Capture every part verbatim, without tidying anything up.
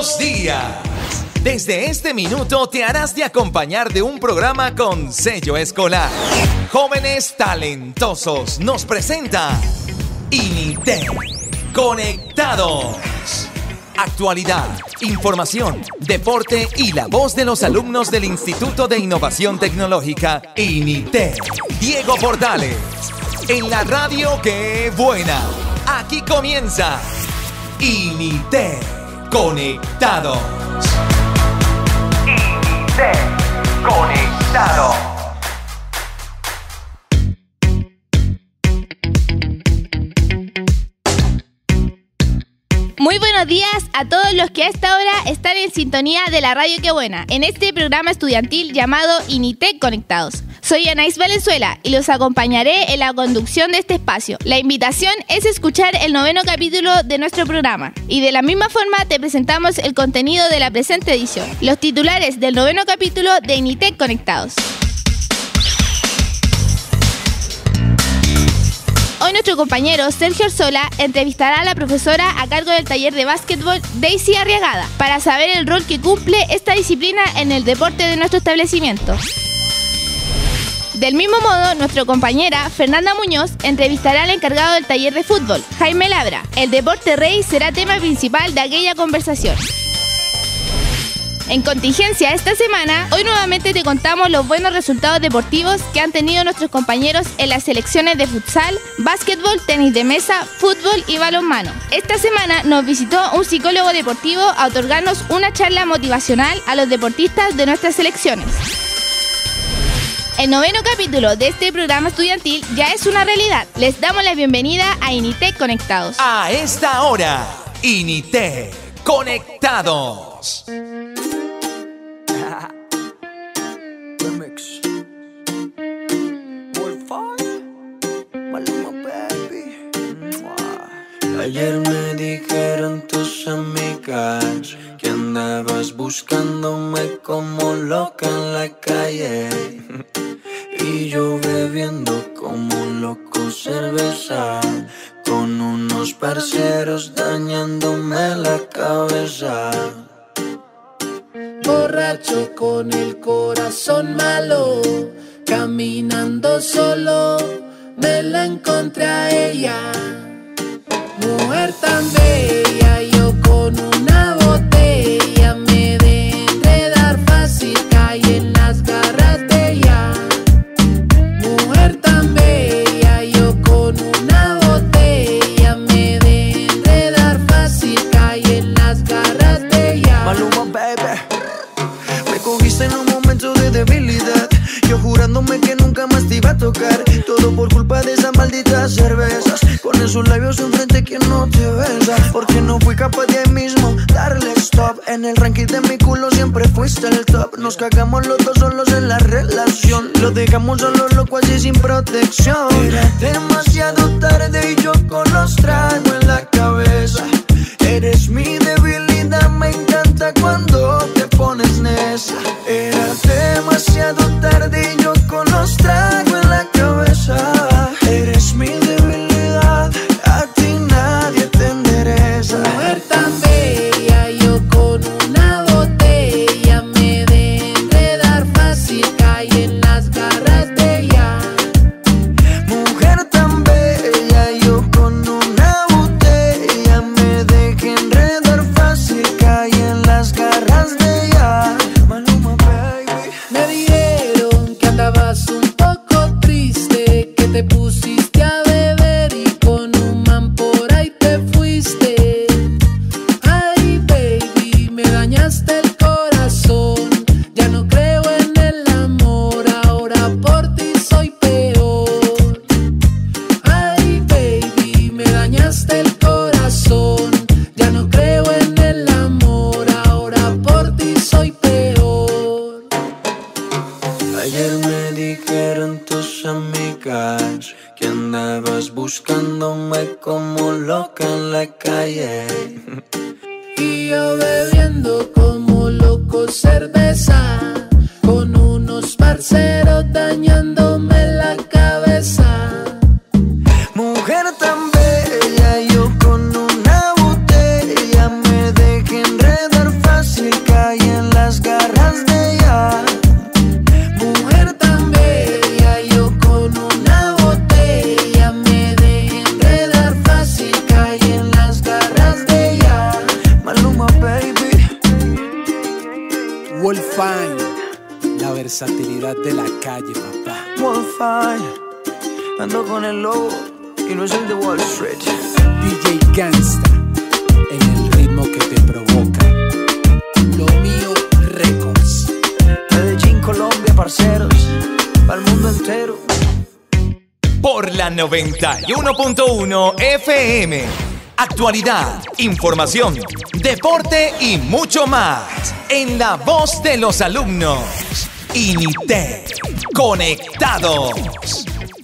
Buenos días. Desde este minuto te harás de acompañar de un programa con sello escolar. Jóvenes talentosos nos presenta INITEC Conectados. Actualidad, información, deporte y la voz de los alumnos del Instituto de Innovación Tecnológica INITEC. Diego Portales, en la radio que buena. Aquí comienza INITEC Conectados. INITEC Conectados. Muy buenos días a todos los que a esta hora están en sintonía de la radio Que Buena, en este programa estudiantil llamado INITEC Conectados. Soy Anaís Valenzuela y los acompañaré en la conducción de este espacio. La invitación es escuchar el noveno capítulo de nuestro programa. Y de la misma forma te presentamos el contenido de la presente edición. Los titulares del noveno capítulo de INITEC Conectados. Hoy nuestro compañero Sergio Orsola entrevistará a la profesora a cargo del taller de básquetbol Daisy Arriagada para saber el rol que cumple esta disciplina en el deporte de nuestro establecimiento. Del mismo modo, nuestra compañera Fernanda Muñoz entrevistará al encargado del taller de fútbol, Jaime Labra. El deporte rey será tema principal de aquella conversación. En contingencia esta semana, hoy nuevamente te contamos los buenos resultados deportivos que han tenido nuestros compañeros en las selecciones de futsal, básquetbol, tenis de mesa, fútbol y balonmano. Esta semana nos visitó un psicólogo deportivo a otorgarnos una charla motivacional a los deportistas de nuestras selecciones. El noveno capítulo de este programa estudiantil ya es una realidad. Les damos la bienvenida a INITEC Conectados. A esta hora, INITEC Conectados. Ayer me dijeron tus amigas que andabas buscándome como loca en la calle y yo bebiendo como un loco cerveza con unos parceros dañándome la cabeza. Borracho con el corazón malo, caminando solo, me la encontré a ella. Mujer tan bella, yo con una botella me de enredar fácil, caí en las garras de ella. Mujer tan bella, yo con una botella me de enredar fácil, caí en las garras de ella. Maluma, baby, me cogiste en un momento de debilidad, yo jurándome que nunca más te iba a tocar. Todo por culpa de esas malditas cervezas, con esos labios enfrente que no te besa. Porque no fui capaz de ahí mismo darle stop. En el ranking de mi culo siempre fuiste el top. Nos cagamos los dos solos en la relación, lo dejamos solo loco así sin protección. Era demasiado tarde y yo con los tragos en la cabeza. Eres mi debilidad, me encanta cuando te pones necia. Era demasiado tarde y yo con los tragos en la cabeza. Eres mi debilidad, a ti nadie te endereza. Mujer tan bella, yo con una botella me de enredar fácil, caí en las garras de ella. Mujer tan bella, yo con una botella me dejé enredar fácil, caí en las garras de ella. Maluma, baby. Me dijeron que andabas un poco triste, que te pusiste a beber y con un man por ahí te fuiste. Ay, baby, me dañaste el corazón. Ya no creo en el amor, ahora por ti soy peor. Ay, baby, me dañaste el corazón. Ya no creo en el amor, ahora por ti soy peor. Ayer me dijeron tus amigas que andabas buscándome como loca en la calle y yo bebiendo como loco cerveza con unos parceros dañándome la cabeza. Mujer tan bella, yo con una botella me dejé enredar Fine, la versatilidad de la calle, papá. One Fine, ando con el lobo y no es el de Wall Street. D J Gangsta, en el ritmo que te provoca. Lo mío Records. Medellín, Colombia, parceros, para el mundo entero. Por la noventa y uno punto uno F M. Actualidad, información, deporte y mucho más. En la voz de los alumnos. INITEC. Conectados.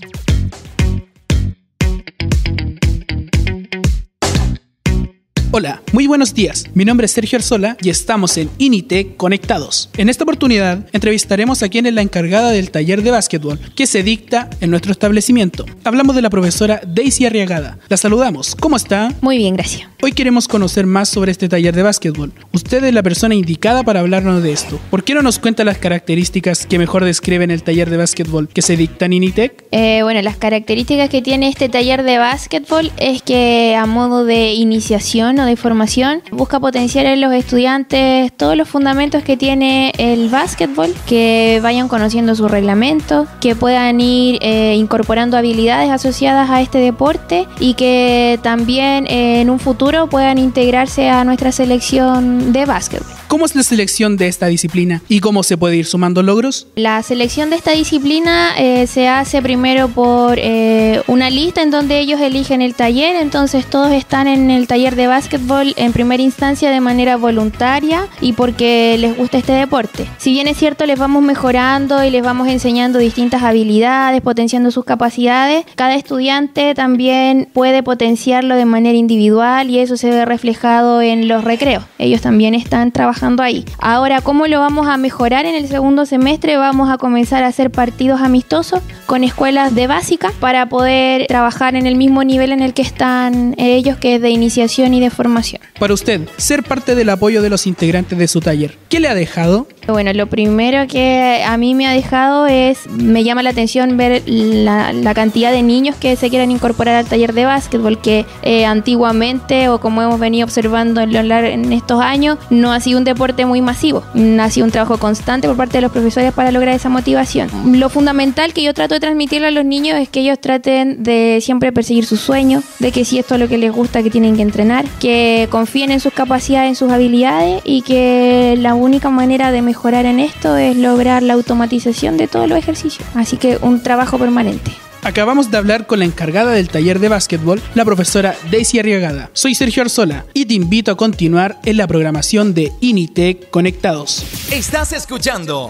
Hola, muy buenos días. Mi nombre es Sergio Arzola y estamos en INITEC Conectados. En esta oportunidad entrevistaremos a quien es la encargada del taller de básquetbol que se dicta en nuestro establecimiento. Hablamos de la profesora Daisy Arriagada. La saludamos. ¿Cómo está? Muy bien, gracias. Hoy queremos conocer más sobre este taller de básquetbol. Usted es la persona indicada para hablarnos de esto. ¿Por qué no nos cuenta las características que mejor describen el taller de básquetbol que se dicta en INITEC? Eh, bueno, las características que tiene este taller de básquetbol es que a modo de iniciación o de formación busca potenciar en los estudiantes todos los fundamentos que tiene el básquetbol, que vayan conociendo su reglamento, que puedan ir eh, incorporando habilidades asociadas a este deporte y que también eh, en un futuro puedan integrarse a nuestra selección de básquetbol. ¿Cómo es la selección de esta disciplina y cómo se puede ir sumando logros? La selección de esta disciplina eh, se hace primero por eh, una lista en donde ellos eligen el taller, entonces todos están en el taller de básquetbol en primera instancia de manera voluntaria y porque les gusta este deporte. Si bien es cierto, les vamos mejorando y les vamos enseñando distintas habilidades, potenciando sus capacidades, cada estudiante también puede potenciarlo de manera individual y eso se ve reflejado en los recreos. Ellos también están trabajando ahí. Ahora, ¿cómo lo vamos a mejorar en el segundo semestre? Vamos a comenzar a hacer partidos amistosos con escuelas de básica para poder trabajar en el mismo nivel en el que están ellos, que es de iniciación y de formación. Para usted, ser parte del apoyo de los integrantes de su taller, ¿qué le ha dejado? Bueno, lo primero que a mí me ha dejado es, me llama la atención ver la, la cantidad de niños que se quieren incorporar al taller de básquetbol, que eh, antiguamente, o como hemos venido observando en, lo largo, en estos años, no ha sido un deporte muy masivo. Ha sido un trabajo constante por parte de los profesores para lograr esa motivación. Lo fundamental que yo trato de transmitirle a los niños es que ellos traten de siempre perseguir sus sueños, de que si esto es lo que les gusta, que tienen que entrenar, que confíen en sus capacidades, en sus habilidades y que la única manera de mejorar en esto es lograr la automatización de todos los ejercicios. Así que un trabajo permanente. Acabamos de hablar con la encargada del taller de básquetbol, la profesora Daisy Arriagada. Soy Sergio Arzola y te invito a continuar en la programación de INITEC Conectados. Estás escuchando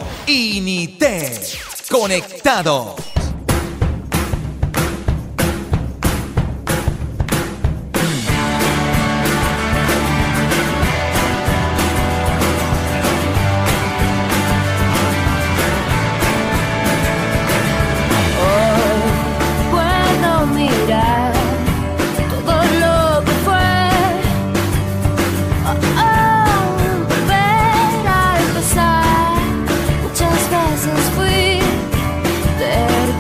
INITEC Conectados. Muchas veces fui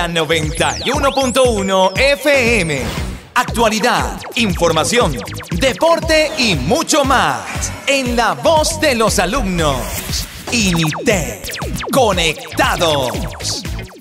la noventa y uno punto uno F M. Actualidad, información, deporte y mucho más. En la voz de los alumnos. INITEC. Conectados.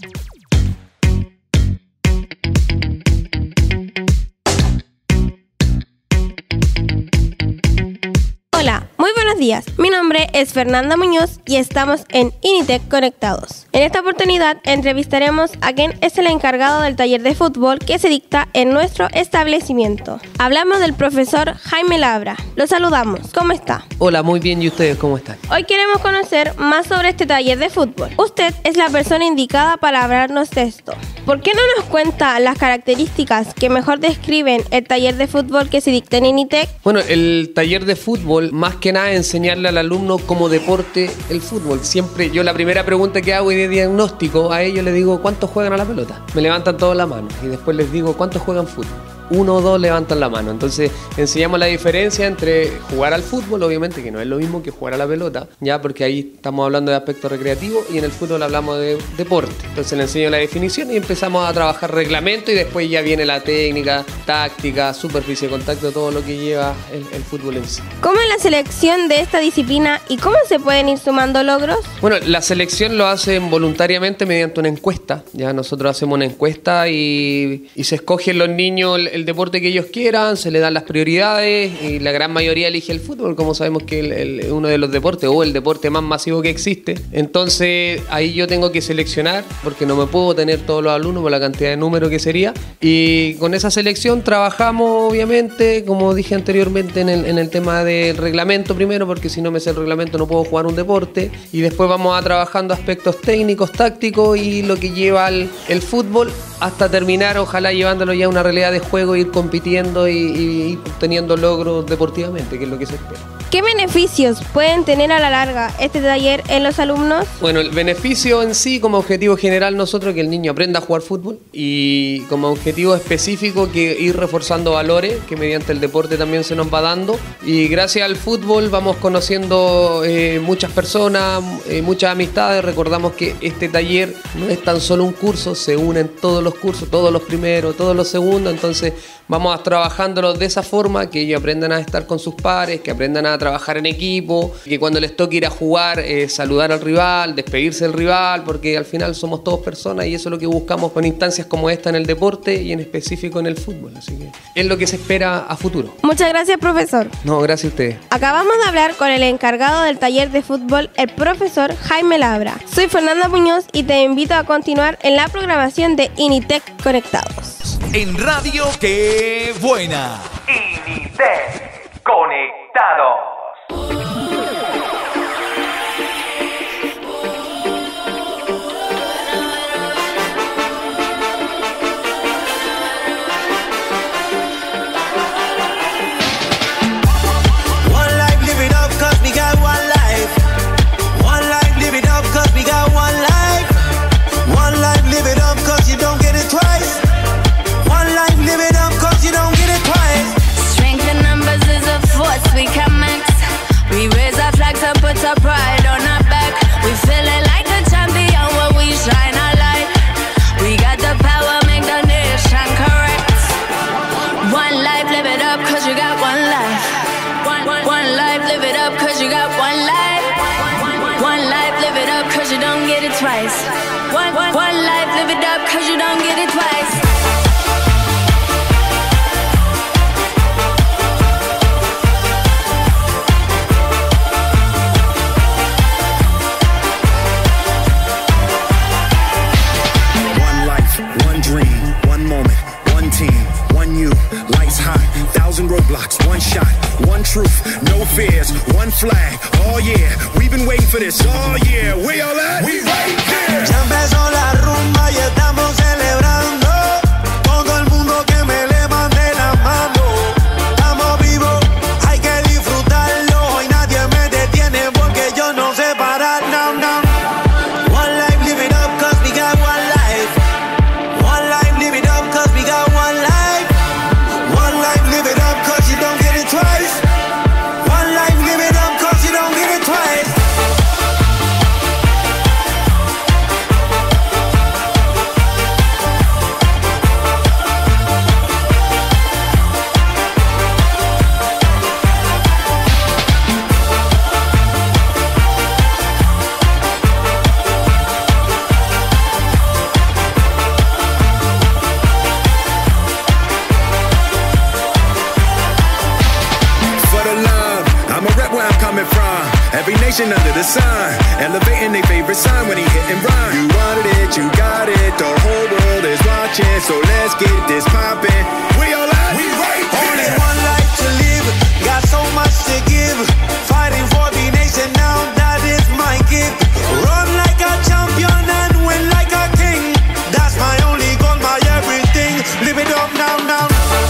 Hola, muy buenos días. Mi nombre es Fernanda Muñoz y estamos en INITEC Conectados. En esta oportunidad entrevistaremos a quien es el encargado del taller de fútbol que se dicta en nuestro establecimiento. Hablamos del profesor Jaime Labra. Lo saludamos. ¿Cómo está? Hola, muy bien. ¿Y ustedes cómo están? Hoy queremos conocer más sobre este taller de fútbol. Usted es la persona indicada para hablarnos de esto. ¿Por qué no nos cuenta las características que mejor describen el taller de fútbol que se dicta en INITEC? Bueno, el taller de fútbol, más que nada, enseñarle al alumno como deporte el fútbol. Siempre yo la primera pregunta que hago y de diagnóstico a ellos les digo, ¿cuántos juegan a la pelota? Me levantan todos la mano y después les digo, ¿cuántos juegan fútbol? Uno o dos levantan la mano. Entonces enseñamos la diferencia entre jugar al fútbol, obviamente que no es lo mismo que jugar a la pelota, ya, porque ahí estamos hablando de aspecto recreativo y en el fútbol hablamos de deporte. Entonces le enseño la definición y empezamos a trabajar reglamento y después ya viene la técnica, táctica, superficie de contacto, todo lo que lleva el, el fútbol en sí. ¿Cómo es la selección de esta disciplina y cómo se pueden ir sumando logros? Bueno, la selección lo hacen voluntariamente mediante una encuesta. Ya nosotros hacemos una encuesta y, y se escogen los niños el, el deporte que ellos quieran, se le dan las prioridades y la gran mayoría elige el fútbol, como sabemos que es uno de los deportes o el deporte más masivo que existe. Entonces ahí yo tengo que seleccionar porque no me puedo tener todos los alumnos por la cantidad de número que sería, y con esa selección trabajamos obviamente, como dije anteriormente, en el, en el tema del reglamento primero, porque si no me sé el reglamento no puedo jugar un deporte, y después vamos a trabajando aspectos técnicos, tácticos y lo que lleva el, el fútbol hasta terminar, ojalá llevándolo ya a una realidad de juego, ir compitiendo y, y obteniendo logros deportivamente, que es lo que se espera. ¿Qué beneficios pueden tener a la larga este taller en los alumnos? Bueno, el beneficio en sí, como objetivo general nosotros, que el niño aprenda a jugar fútbol, y como objetivo específico que ir reforzando valores que mediante el deporte también se nos va dando, y gracias al fútbol vamos conociendo eh, muchas personas, eh, muchas amistades. Recordamos que este taller no es tan solo un curso, se unen todos los cursos, todos los primeros, todos los segundos, entonces vamos trabajándolos de esa forma, que ellos aprendan a estar con sus pares, que aprendan a trabajar en equipo, que cuando les toque ir a jugar, eh, saludar al rival, despedirse del rival, porque al final somos todos personas y eso es lo que buscamos con instancias como esta en el deporte y en específico en el fútbol. Así que es lo que se espera a futuro. Muchas gracias, profesor. No, gracias a ustedes. Acabamos de hablar con el encargado del taller de fútbol, el profesor Jaime Labra. Soy Fernanda Muñoz y te invito a continuar en la programación de INITEC Conectados. En Radio Qué Buena. INITEC Conectados. Our pride on our back, we feeling like a champion when we shine our light. We got the power, make the nation correct. One life, live it up, cause you got one life. One, one, one life, live it up, cause you got one life. One life, live it up, cause you don't get it twice. One, one, one life, live it up, cause you don't get it twice. Roadblocks, one shot, one truth, no fears, one flag. Oh yeah, we've been waiting for this. Oh yeah, where y'all at? We right there. Ya empezó la rumba y estamos celebrando. Todo el mundo que me levante la mano. Estamos vivos, hay que disfrutarlo. Y nadie me detiene porque yo no sé parar. No, no. One life, live it up, cause we got one life. One life, live it up, cause we got one life. One life, live it up, cause you don't get it twice. One life, live it up, cause you don't get it twice. Every nation under the sun, elevating their favorite sign when he hit and run. You wanted it, you got it, the whole world is watching, so let's get this poppin'. We all out, we right here. Only one life to live, got so much to give. Fighting for the nation now, that is my gift. Run like a champion and win like a king. That's my only goal, my everything. Live it up now, now.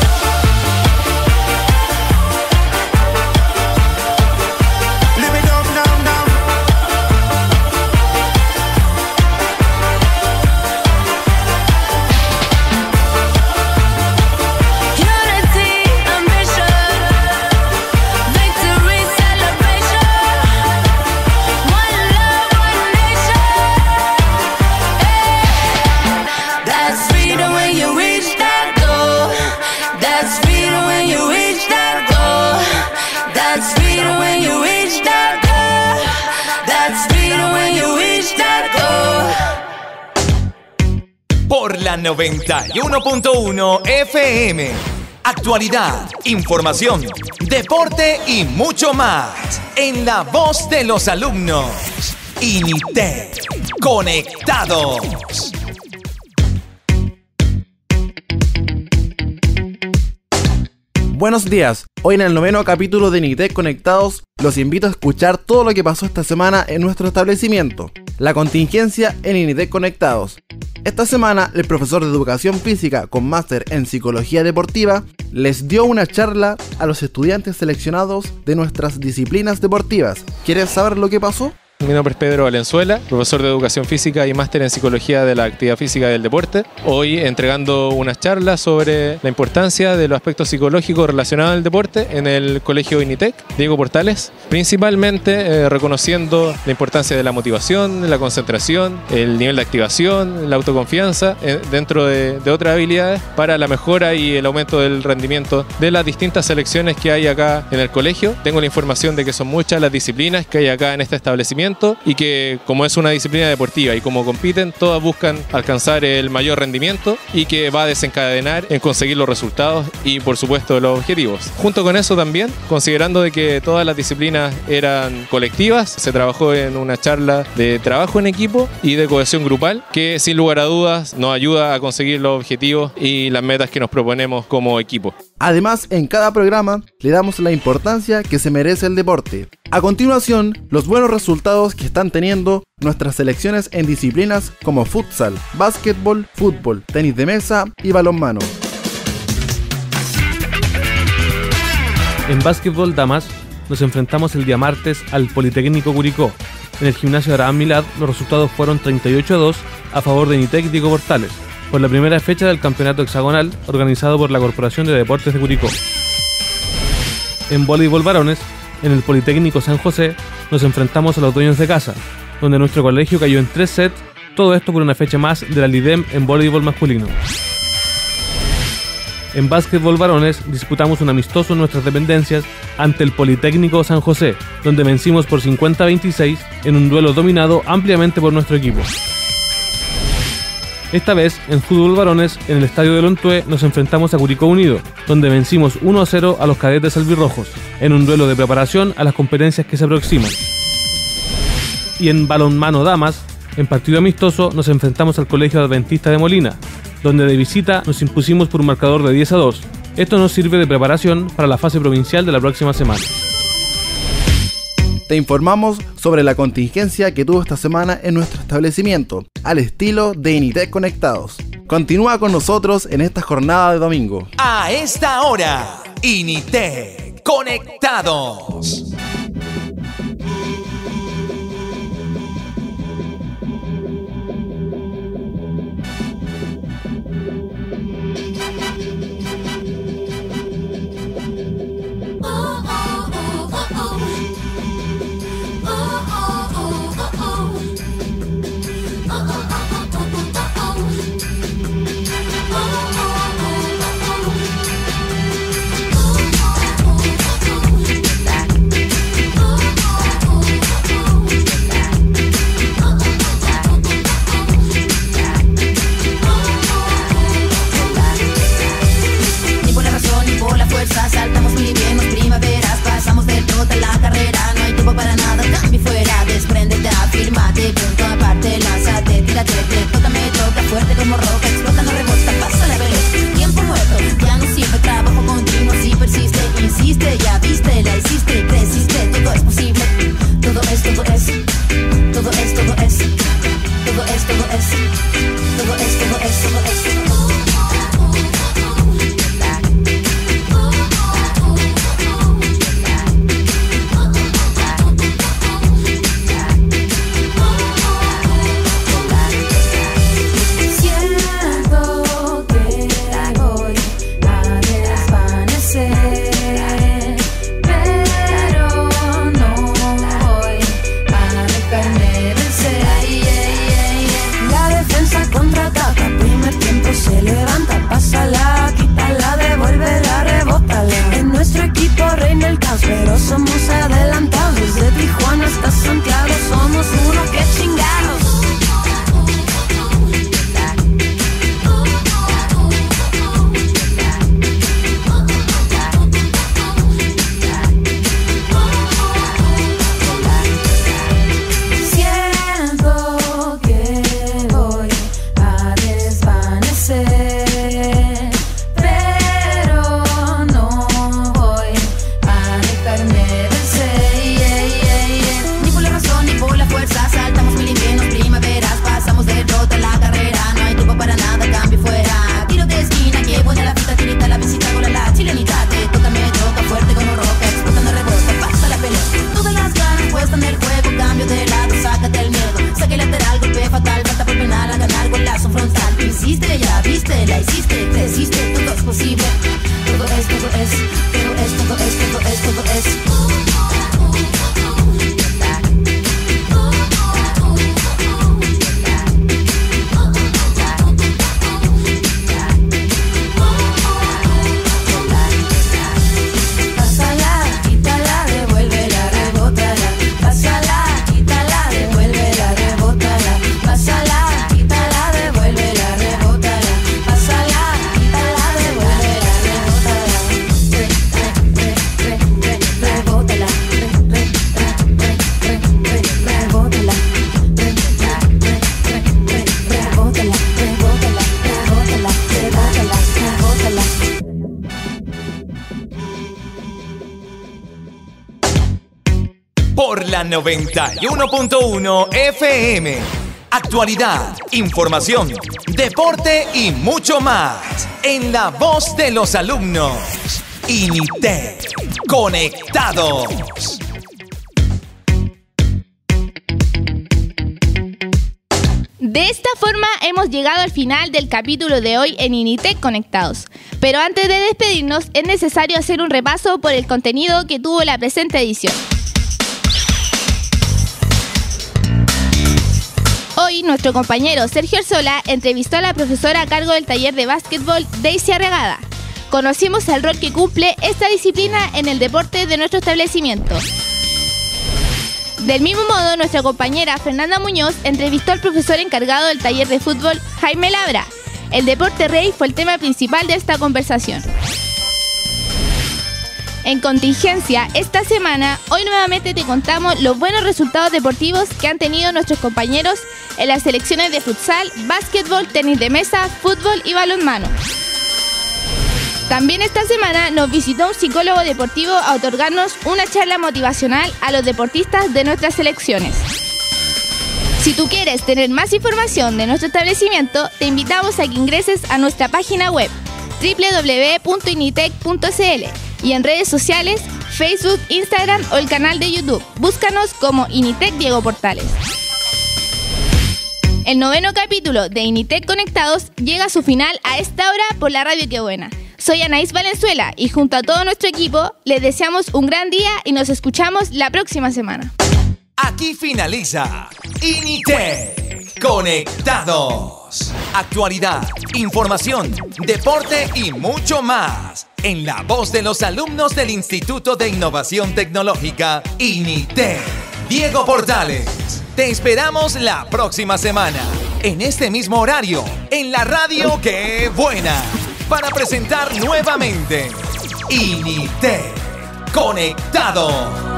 Por la noventa y uno punto uno F M. Actualidad, información, deporte y mucho más. En la voz de los alumnos. INITEC. Conectados. Buenos días, hoy en el noveno capítulo de INITEC Conectados los invito a escuchar todo lo que pasó esta semana en nuestro establecimiento, la contingencia en INITEC Conectados. Esta semana el profesor de Educación Física con máster en Psicología Deportiva les dio una charla a los estudiantes seleccionados de nuestras disciplinas deportivas. ¿Quieres saber lo que pasó? Mi nombre es Pedro Valenzuela, profesor de Educación Física y máster en Psicología de la Actividad Física y del Deporte. Hoy entregando unas charlas sobre la importancia de los aspectos psicológicos relacionados al deporte en el Colegio INITEC, Diego Portales, principalmente eh, reconociendo la importancia de la motivación, la concentración, el nivel de activación, la autoconfianza, eh, dentro de, de otras habilidades para la mejora y el aumento del rendimiento de las distintas selecciones que hay acá en el colegio. Tengo la información de que son muchas las disciplinas que hay acá en este establecimiento y que como es una disciplina deportiva y como compiten, todas buscan alcanzar el mayor rendimiento y que va a desencadenar en conseguir los resultados y por supuesto los objetivos. Junto con eso también, considerando de que todas las disciplinas eran colectivas, se trabajó en una charla de trabajo en equipo y de cohesión grupal que sin lugar a dudas nos ayuda a conseguir los objetivos y las metas que nos proponemos como equipo. Además, en cada programa le damos la importancia que se merece el deporte. A continuación, los buenos resultados que están teniendo nuestras selecciones en disciplinas como futsal, básquetbol, fútbol, tenis de mesa y balonmano. En básquetbol damas nos enfrentamos el día martes al Politécnico Curicó. En el gimnasio de Abraham Milad los resultados fueron treinta y ocho a dos a favor de INITEC Diego Portales, por la primera fecha del campeonato hexagonal organizado por la Corporación de Deportes de Curicó. En voleibol varones, en el Politécnico San José, nos enfrentamos a los dueños de casa, donde nuestro colegio cayó en tres sets, todo esto por una fecha más de la LIDEM en voleibol masculino. En básquetbol varones disputamos un amistoso en nuestras dependencias ante el Politécnico San José, donde vencimos por cincuenta a veintiséis en un duelo dominado ampliamente por nuestro equipo. Esta vez, en fútbol varones, en el estadio de Lontué nos enfrentamos a Curicó Unido, donde vencimos uno a cero a los cadetes albirrojos, en un duelo de preparación a las competencias que se aproximan. Y en balonmano damas, en partido amistoso, nos enfrentamos al Colegio Adventista de Molina, donde de visita nos impusimos por un marcador de diez a dos. Esto nos sirve de preparación para la fase provincial de la próxima semana. Te informamos sobre la contingencia que tuvo esta semana en nuestro establecimiento, al estilo de INITEC Conectados. Continúa con nosotros en esta jornada de domingo. A esta hora, INITEC Conectados. Saltamos muy bien, nos primaveras, pasamos del trote a la carrera, no hay tiempo para nada. fuerte como roca, explota, no rebota, pasa la vez. Tiempo muerto, ya no sirve, trabajo continuo, si persiste, insiste, ya viste, la hiciste, creciste, todo es posible. Todo es, todo es, todo es, todo es, todo es, todo es, todo es, todo es, todo es. Se levanta, pásala, quítala, devuélvela, rebótala. En nuestro equipo reina el caos, pero somos adelantados. Desde Tijuana hasta Santiago somos uno, que chingados. Hiciste, ya viste, la hiciste, creciste, todo es posible. Todo es, todo es, todo es, todo es, todo es, todo es. Pásala, quítala, devuélvela, rebótala. Pásala, quítala, devuélvela, rebótala. Pásala, quítala, devuélvela, rebótala. Pásala, quítala, devuélvela, rebótala. Re, re, re, re, re, rebótala. Re, re, re, re, re, rebótala. Re, re, re, re, re, rebótala, rebótala, rebótala, rebótala, rebótala. Por la noventa y uno punto uno F M. Actualidad, información, deporte y mucho más. En la voz de los alumnos. INITEC. Conectados. De esta forma hemos llegado al final del capítulo de hoy en INITEC Conectados. Pero antes de despedirnos es necesario hacer un repaso por el contenido que tuvo la presente edición. Hoy nuestro compañero Sergio Arzola entrevistó a la profesora a cargo del taller de básquetbol Daisy Arriagada. Conocimos el rol que cumple esta disciplina en el deporte de nuestro establecimiento. Del mismo modo, nuestra compañera Fernanda Muñoz entrevistó al profesor encargado del taller de fútbol Jaime Labra. El deporte rey fue el tema principal de esta conversación. En contingencia, esta semana, hoy nuevamente te contamos los buenos resultados deportivos que han tenido nuestros compañeros en las selecciones de futsal, básquetbol, tenis de mesa, fútbol y balonmano. También esta semana nos visitó un psicólogo deportivo a otorgarnos una charla motivacional a los deportistas de nuestras selecciones. Si tú quieres tener más información de nuestro establecimiento, te invitamos a que ingreses a nuestra página web doble u doble u doble u punto initec punto c l y en redes sociales, Facebook, Instagram o el canal de YouTube. Búscanos como INITEC Diego Portales. El noveno capítulo de INITEC Conectados llega a su final a esta hora por la radio Qué Buena. Soy Anaís Valenzuela y junto a todo nuestro equipo les deseamos un gran día y nos escuchamos la próxima semana. Aquí finaliza INITEC Conectados. Actualidad, información, deporte y mucho más. En la voz de los alumnos del Instituto de Innovación Tecnológica INITEC. Diego Portales. Te esperamos la próxima semana, en este mismo horario, en la radio Qué Buena, para presentar nuevamente INITEC Conectado.